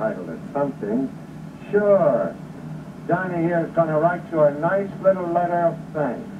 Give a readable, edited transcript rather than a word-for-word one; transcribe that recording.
title it something. Sure. Johnny here is going to write you a nice little letter of thanks.